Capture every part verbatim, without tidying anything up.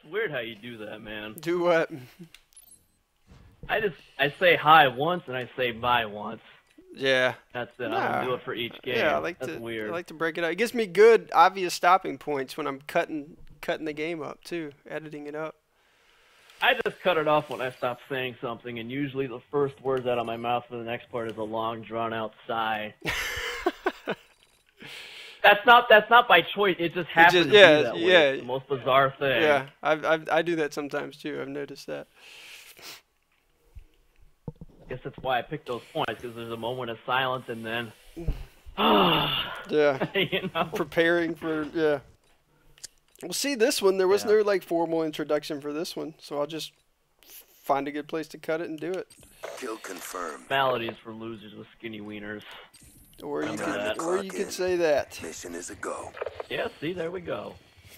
weird how you do that, man. Do what? I just I say hi once and I say bye once. Yeah. That's it. Nah. I don't do it for each game. Yeah, I like That's to. weird. I like to break it up. It gives me good, obvious stopping points when I'm cutting cutting the game up too, editing it up. I just cut it off when I stop saying something, and usually the first words out of my mouth for the next part is a long, drawn-out sigh. That's not that's not by choice. It just happens just, to yeah, be that way. yeah. It's the most bizarre thing. Yeah, I've, I've, I do that sometimes too. I've noticed that. I guess that's why I picked those points, because there's a moment of silence and then... yeah. You know? Preparing for, yeah. Well, see, this one, there was Yeah. no, like, formal introduction for this one, so I'll just find a good place to cut it and do it. Kill confirmed. Maladies for losers with skinny wieners. Or you Remember could, that. or you could say that. Mission is a go. Yeah, see, there we go.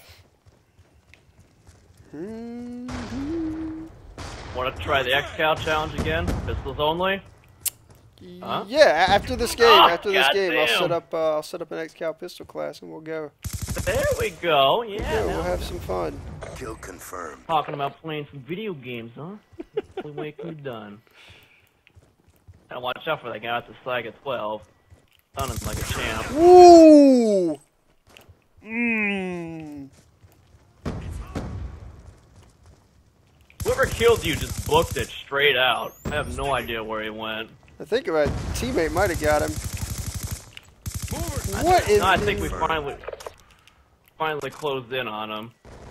Mm-hmm. Want to try the X-Cal challenge again? Pistols only? Huh? Yeah, after this game, Oh, after this game, I'll goddamn. set up, uh, I'll set up an X-Cal pistol class and we'll go. There we go. Yeah, Yeah, we'll now have some fun. Kill confirmed. talking about playing some video games, huh? Only way it could be done. Gotta watch out for that guy with the Saiga twelve. Sounding like a champ. Ooh! Mmm. Whoever killed you just booked it straight out. I have no idea where he went. I think my teammate might have got him. What is No, I think we finally finally closed in on him.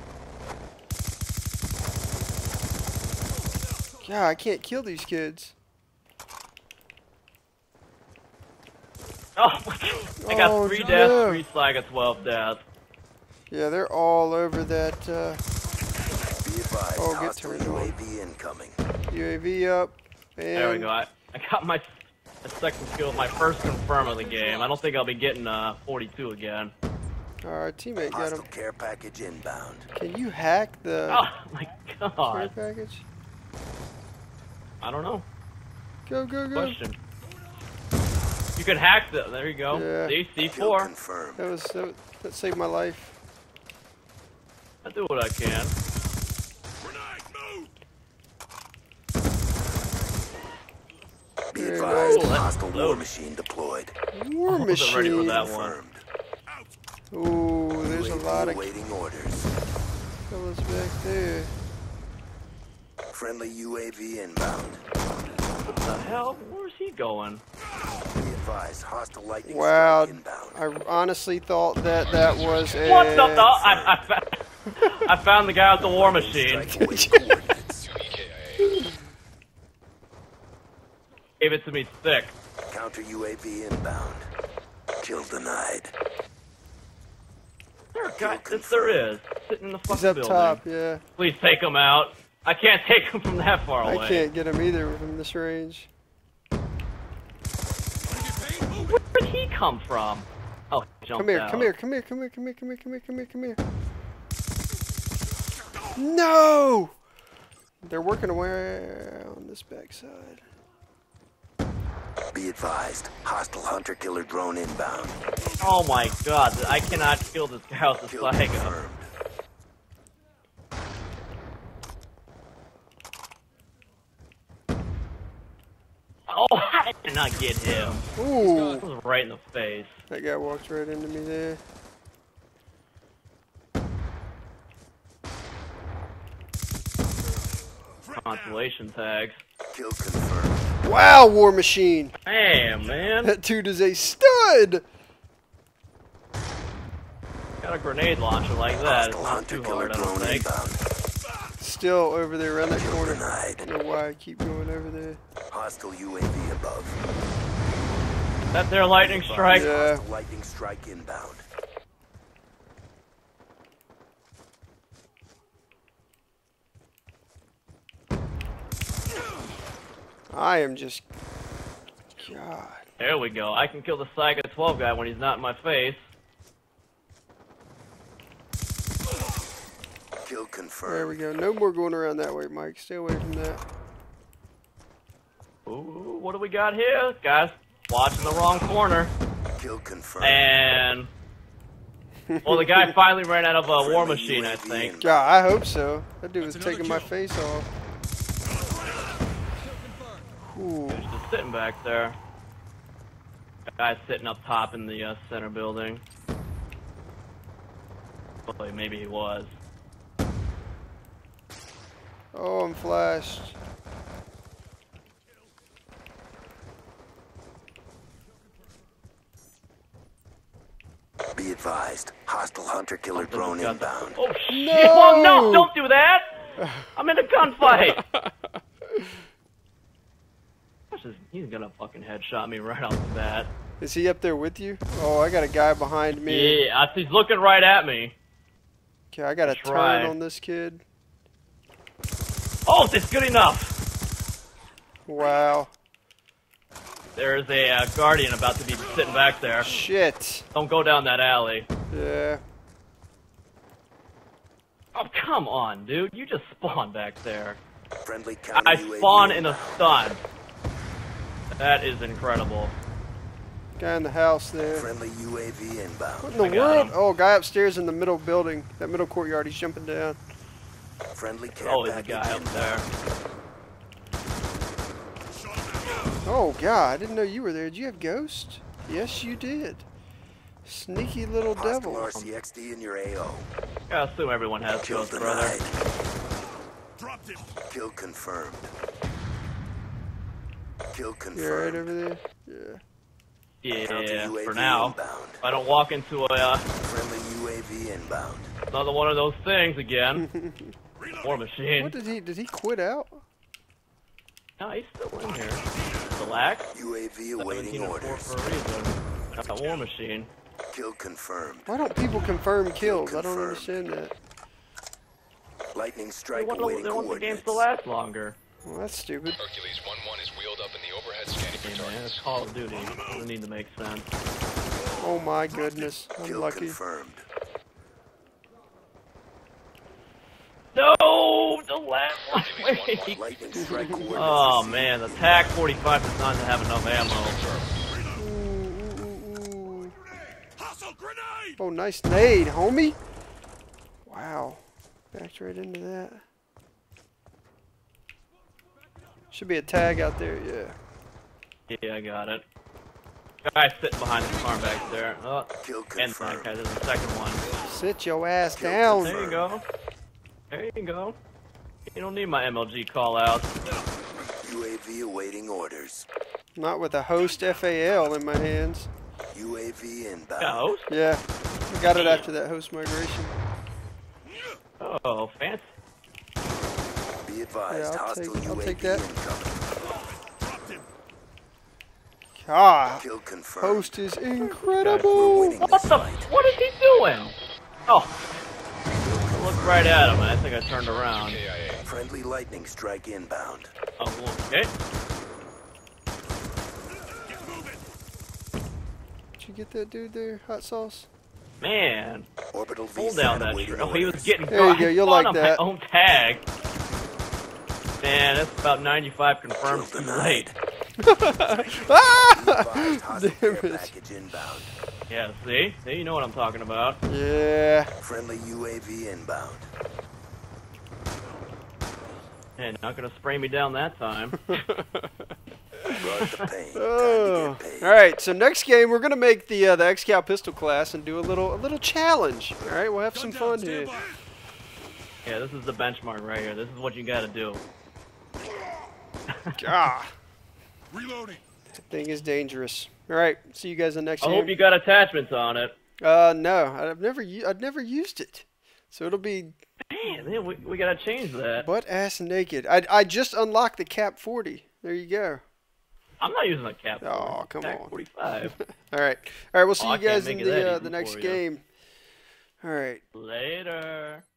God, I can't kill these kids. Oh, my God. I got Oh, three no. deaths, three Saiga twelve deaths. Yeah, they're all over that uh, Be advised, Oh, get hostile turned U A on. V incoming. U A V up. And There we go. I, I got my, my second kill, my first confirm of the game. I don't think I'll be getting uh, forty-two again. Our teammate got Hostile him. care package inbound. Can you hack the Oh my care God! package? I don't know. Go, go, go. Question. You could hack the. There you go. Yeah. See, C Kill four. confirmed. That was that, that saved my life. I do what I can. Be There you advised, go. hostile war Load. machine deployed. War I wasn't ready for machine. that one. Confirmed. Ooh, there's a U A V lot of awaiting orders. fellas back there. Friendly U A V inbound. What the hell? Where's he going? Be advised, hostile lightning Wow, strike inbound. I honestly thought that that was a. What the? the I, I, found, I found the guy with the war machine. Strike awaiting coordinates. Gave it to me thick. Counter U A V inbound. Kill denied. There, guy, yes, there is. Sitting in the fucking He's up building. top, yeah. Please take him out. I can't take him from that far away. I can't get him either from this range. Where did he come from? Oh, he jumped Come here, out. come here, come here, come here, come here, come here, come here, come here, come here. No! They're working away on this backside. Be advised, hostile hunter-killer drone inbound. Oh my God! I cannot kill this guy with the Kill Saiga. confirmed. Oh, I did not get him. Ooh! That was right in the face. That guy walked right into me there. Consolation tags. Kill confirmed. Wow, War Machine! Damn, man. That dude is a stud! Got a grenade launcher like that. It's Hostile not too hunter-killer hard, I don't drone think. inbound. Still over there around that Kill corner. denied. I don't know why I keep going over there. Hostile U A V above. That there lightning strike. Yeah. Hostile lightning strike inbound. I am just... God. There we go. I can kill the Saiga twelve guy when he's not in my face. Kill confirmed. There we go. No more going around that way, Mike. Stay away from that. Ooh, what do we got here? Guys, watching the wrong corner. Kill confirmed. And Well, the guy finally ran out of a war machine, I think. Yeah, I hope so. That dude was taking my face off. Ooh. He's just sitting back there. That guy's sitting up top in the uh, center building. Well, maybe he was. Oh, I'm flashed. Be advised. Hostile hunter-killer drone inbound. Oh, shit! No! Oh, no! Don't do that! I'm in a gunfight! He's gonna fucking headshot me right off the bat. Is he up there with you? Oh, I got a guy behind me. Yeah, he's looking right at me. Okay, I got to That's turn right. on this kid. Oh, that's good enough! Wow. There's a uh, Guardian about to be sitting back there. Shit. Don't go down that alley. Yeah. Oh, come on, dude. You just spawned back there. Friendly counter I U A V spawn in a inbound. stun. That is incredible. Guy in the house there. Friendly U A V What inbound. in the I got world? him. Oh, guy upstairs in the middle building. That middle courtyard. He's jumping down. Friendly care Oh, there's a package guy up inbound. there. Oh, God. I didn't know you were there. Did you have Ghost? Yes, you did. Sneaky little Hostile devil. R C X D in your A O. I assume everyone has Kill ghosts, brother. denied. Kill confirmed. Kill confirmed. You alright over there? Yeah. Counter Yeah, U A V for now. inbound. If I don't walk into a, uh, Friendly U A V inbound. another one of those things again. War machine. What did he, did he quit out? No, he's still in here. Relax. U A V awaiting seventeen and four orders. for a reason. Got a war machine. Kill confirmed. Why don't people confirm kills? I don't Confirmed. understand that. Lightning They strike want, awaiting they want the games coordinates. to last longer. Well, that's stupid. Hercules one one is wheeled up in the overhead scanning for Hey, man, targets. it's Call of Duty. Doesn't need to make sense. Oh my goodness. I'm Kill lucky. confirmed. No! The last one! Wait! Lightning strike coordinates. Oh received. man, the T A C forty-five does not have enough ammo. Ooh, ooh, ooh, ooh. Oh, nice nade, homie. Wow. Backed right into that. Should be a tag out there, yeah. Yeah, I got it. Guy's sitting behind the car back there. Oh, Kill and confirmed. okay, there's a second one. Sit your ass Kill down. There you go. There you go. You don't need my M L G call outs. U A V awaiting orders. Not with a host F A L in my hands. U A V inbound. Got a host? Yeah. I got it after that host migration. Oh, fancy. Be advised. Yeah, I'll Hostile take- I'll U A V take that. incoming. God. Kill confirmed. Host is We're incredible. winning What this the? fight. What is he doing? Oh. I looked right at him and I think I turned around. K I A. Friendly lightning strike inbound. Oh, okay. Did you get that dude there, hot sauce? Man. Orbital V Pull down SAT that awaiting tree. Oh, he was orders. getting There you go, I you'll spawned like on that. my own tag. Man, that's about ninety-five confirmed Kill too denied. late. Ah! Be advised. Hostile Damn care it. package inbound. Yeah, see? See, you know what I'm talking about. Yeah. Friendly U A V inbound. Hey, not gonna spray me down that time. Brought the pain. Oh. Time to get paid. All right. So next game, we're gonna make the uh, the X-Cal pistol class and do a little a little challenge. All right, we'll have some fun here. Yeah, this is the benchmark right here. This is what you gotta do. Ah, Reloading. that thing is dangerous. All right. See you guys in the next I hope game. you got attachments on it. Uh, no, I've never u- I've never used it, so it'll be Damn, man, we, we gotta change that. butt ass naked. I I just unlocked the Cap forty. There you go. I'm not using a cap. Oh, come on. forty-five. All right. All right. We'll see Oh, I you guys can't in make it that the uh, easy the next for you. game. All right. Later.